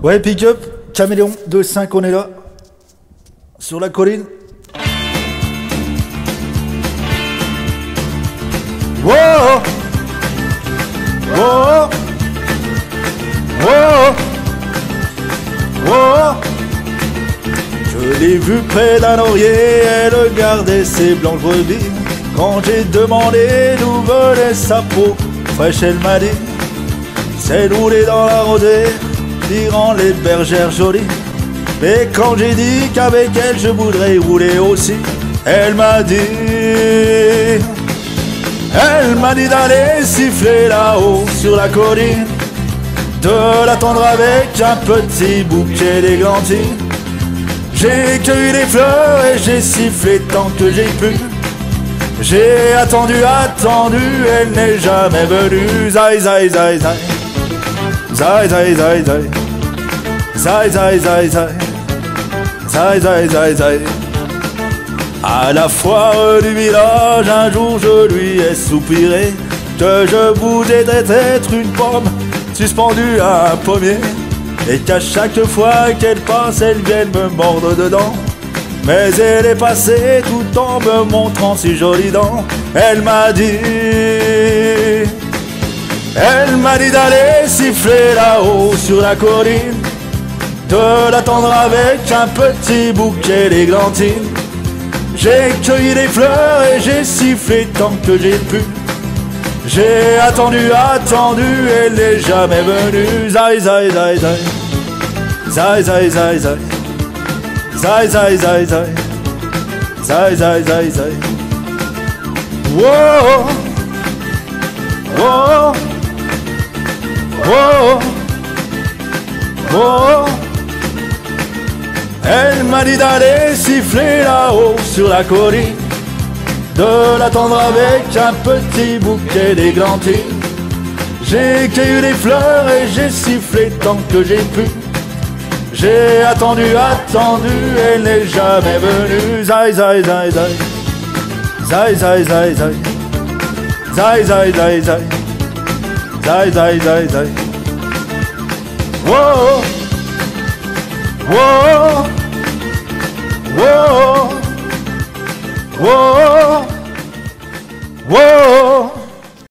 Ouais, pick-up, Caméléon, 2-5, on est là. Sur la colline. Wow! Wow! Wow! Wow! Je l'ai vue près d'un laurier, elle gardait ses blanches brebis. Quand j'ai demandé d'où venait sa peau fraîche, elle m'a dit: c'est roulé dans la rosée, diront les bergères jolies. Mais quand j'ai dit qu'avec elle je voudrais rouler aussi, elle m'a dit d'aller siffler là-haut sur la colline, de l'attendre avec un petit bouquet d'églantines. J'ai cueilli des fleurs et j'ai sifflé tant que j'ai pu. J'ai attendu, elle n'est jamais venue. Zai zai zai zai, zai zai zai zai, zai zai zai zai, zai zai zai zai. À la foire du village, un jour je lui ai soupiré que je voudrais être une pomme suspendue à un pommier, et qu'à chaque fois qu'elle passe, elle vienne me mordre dedans. Mais elle est passée tout en me montrant si jolies dents. Elle m'a dit d'aller siffler là-haut sur la colline, de l'attendre avec un petit bouquet d'églantines. J'ai cueilli des fleurs et j'ai sifflé tant que j'ai pu. J'ai attendu, elle n'est jamais venue. Zai zai zai zai, zai zai zai zai, zai zai zai zai, zai zai zai zai. Wow, wow, wow, wow. Elle m'a dit d'aller siffler là-haut sur la colline, de l'attendre avec un petit bouquet d'églantines. J'ai cueilli des fleurs et j'ai sifflé tant que j'ai pu. J'ai attendu, elle n'est jamais venue. Zai zai zai zai, zai zai zai zai, zai zai zai zai, zai zai zai zai. Wow, wow, wow, wow, wow.